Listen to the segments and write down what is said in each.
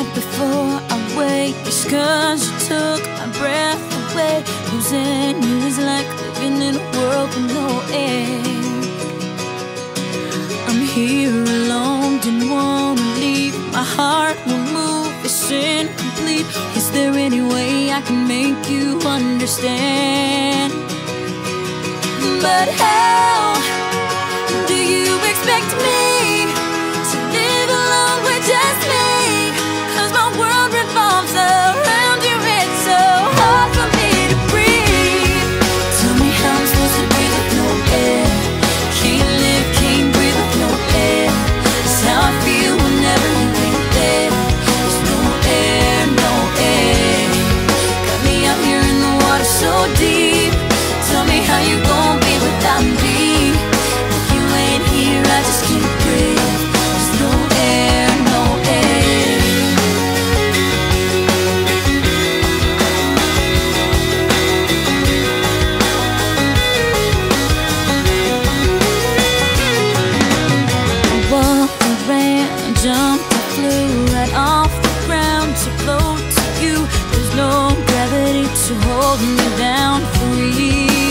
it before I wake. It's 'cause you took my breath away. Losing you is like living in a world with no air. I'm here alone, didn't wanna leave. My heart won't move, it's incomplete. Is there any way I can make you understand? But how do you expect me to live alone with just me? 'Cause my world revolves around you, it's so hard for me to breathe. Tell me how I'm supposed to breathe with no air. Can't live, can't breathe with no air. It's how I feel whenever you ain't there. There's no air, no air. Got me out here in the water so deep. Tell me how you gon' be without me. If you ain't here, I just can't breathe. There's no air, no air. I walked, I ran, I jumped, I flew right off the ground to float to you. There's no gravity to hold me down free.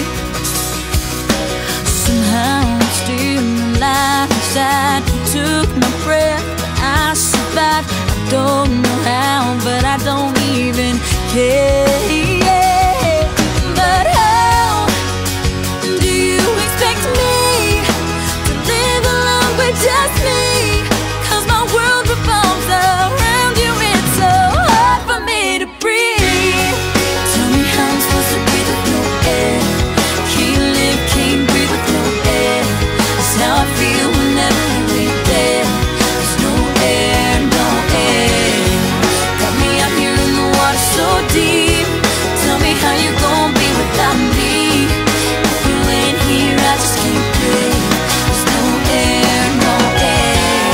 Somehow I'm still alive inside. You took my breath, but I survived. I don't know how, but I don't even care. But how do you expect me to live alone with just me? 'Cause my world revolves around you, it's so hard for me to breathe. Tell me how I'm supposed to breathe with no air. Can't live, can't breathe with no air. It's how I feel whenever you ain't there. There's no air, no air. Got me out here in the water so deep. Tell me how you gon' be without me. If you ain't here, I just can't breathe. There's no air, no air.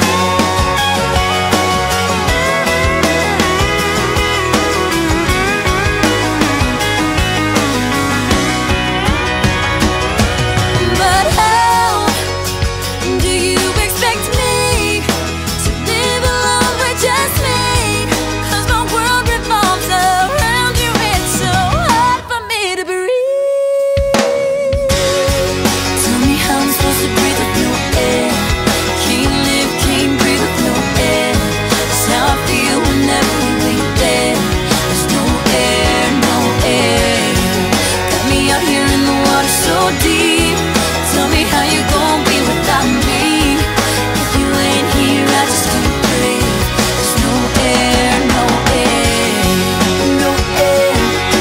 But how do you expect me to live alone with just me? 'Cause my world revolves around you, it's so hard for me to breathe. Tell me how I'm supposed to breathe with no air. Can't live, can't breathe with no air. It's how I feel whenever you ain't there. There's no air, no air. Got me out here in the water so deep. Tell me how you gon' be without me. If you ain't here, I just can't breathe. There's no air, no air. No air.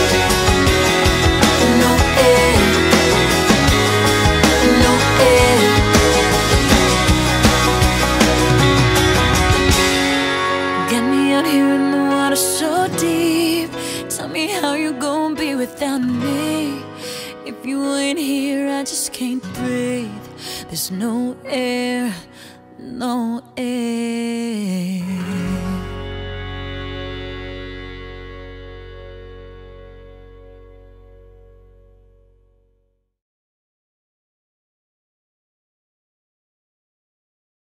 No air. No air. Got me out here in the water so deep. Tell me how you gon' be without me. If you ain't here, I just can't breathe. There's no air, no air.